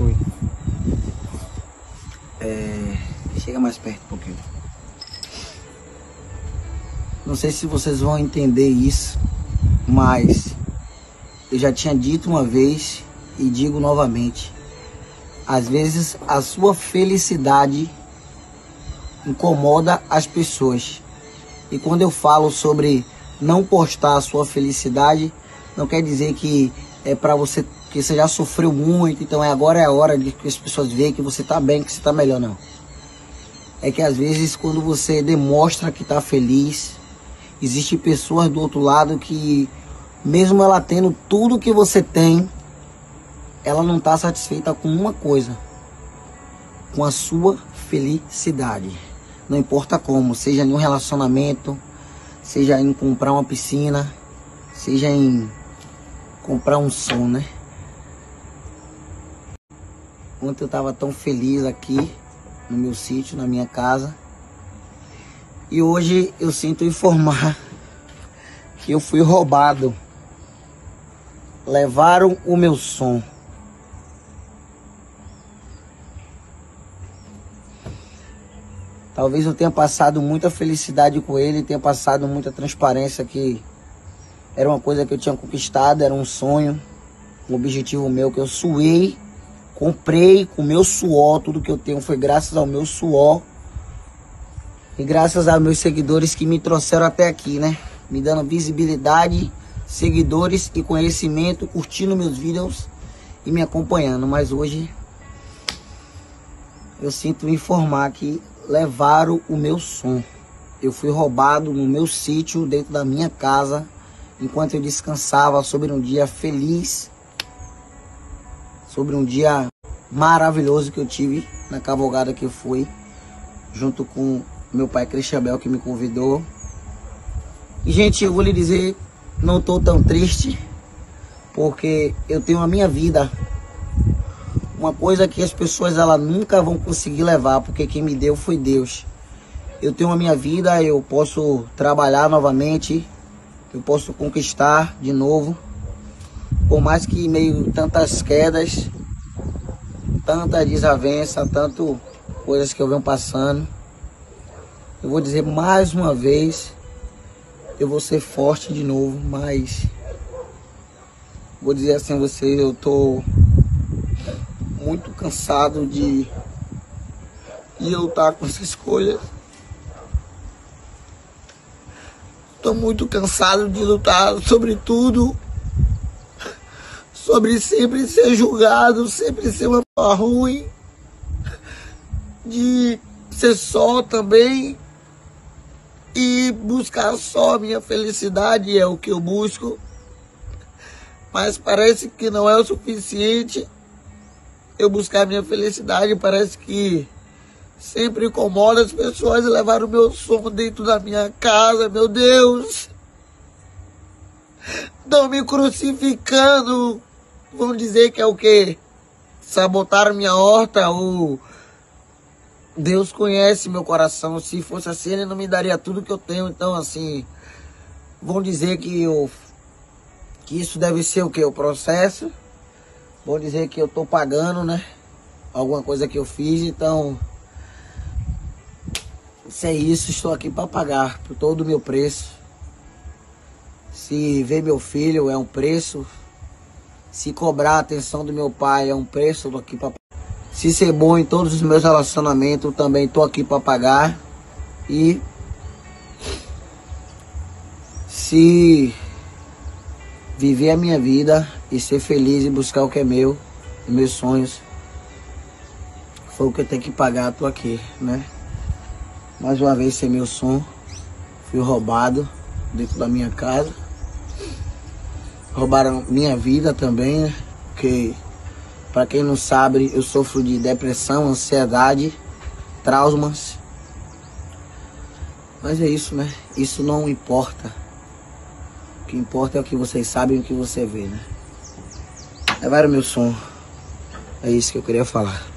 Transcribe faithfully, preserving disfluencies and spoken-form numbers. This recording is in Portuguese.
Foi. É... Chega mais perto um pouquinho. Não sei se vocês vão entender isso, mas eu já tinha dito uma vez e digo novamente. Às vezes a sua felicidade incomoda as pessoas. E quando eu falo sobre não postar a sua felicidade, não quer dizer que é para você, que você já sofreu muito, então é agora é a hora de que as pessoas vejam que você tá bem, que você tá melhor, não. É que às vezes quando você demonstra que tá feliz, existem pessoas do outro lado que, mesmo ela tendo tudo que você tem, ela não tá satisfeita com uma coisa, com a sua felicidade. Não importa como, seja em um relacionamento, seja em comprar uma piscina, seja em comprar um som, né? Ontem eu tava tão feliz aqui no meu sítio, na minha casa, e hoje eu sinto informar que eu fui roubado. Levaram o meu som. Talvez eu tenha passado muita felicidade com ele, tenha passado muita transparência, que era uma coisa que eu tinha conquistado, era um sonho, um objetivo meu que eu suei, comprei com meu suor, tudo que eu tenho foi graças ao meu suor e graças aos meus seguidores que me trouxeram até aqui, né? Me dando visibilidade, seguidores e conhecimento, curtindo meus vídeos e me acompanhando. Mas hoje eu sinto informar que levaram o meu som. Eu fui roubado no meu sítio, dentro da minha casa, enquanto eu descansava, sobre um dia feliz, sobre um dia maravilhoso que eu tive na cavalgada que eu fui, junto com meu pai Cristiabel, que me convidou. E, gente, eu vou lhe dizer, não estou tão triste, porque eu tenho a minha vida. Uma coisa que as pessoas ela nunca vão conseguir levar, porque quem me deu foi Deus. Eu tenho a minha vida, eu posso trabalhar novamente, eu posso conquistar de novo. Por mais que meio tantas quedas, tanta desavença, tanto coisas que eu venho passando, eu vou dizer mais uma vez, eu vou ser forte de novo, mas vou dizer assim a vocês, eu tô muito cansado de, de lutar com essa escolha. Tô muito cansado de lutar sobre tudo, sobre sempre ser julgado, sempre ser uma pessoa ruim, de ser só também e buscar só a minha felicidade, é o que eu busco, mas parece que não é o suficiente. Eu buscar minha felicidade, parece que sempre incomoda as pessoas e levar o meu som dentro da minha casa. Meu Deus, estão me crucificando. Vão dizer que é o quê? Sabotaram minha horta? Ou Deus conhece meu coração. Se fosse assim, ele não me daria tudo que eu tenho. Então, assim, vão dizer que, eu, que isso deve ser o quê? O processo. Vou dizer que eu tô pagando, né? Alguma coisa que eu fiz, então... Se é isso, estou aqui para pagar por todo o meu preço. Se ver meu filho é um preço. Se cobrar a atenção do meu pai é um preço, eu tô aqui para... Se ser bom em todos os meus relacionamentos, eu também tô aqui para pagar. E... Se... viver a minha vida e ser feliz e buscar o que é meu, os meus sonhos, foi o que eu tenho que pagar, tô aqui, né? Mais uma vez, sem meu som, fui roubado dentro da minha casa. Roubaram minha vida também, né? Porque, para quem não sabe, eu sofro de depressão, ansiedade, traumas. Mas é isso, né? Isso não importa. O que importa é o que vocês sabem e o que você vê, né? Levaram meu som. É isso que eu queria falar.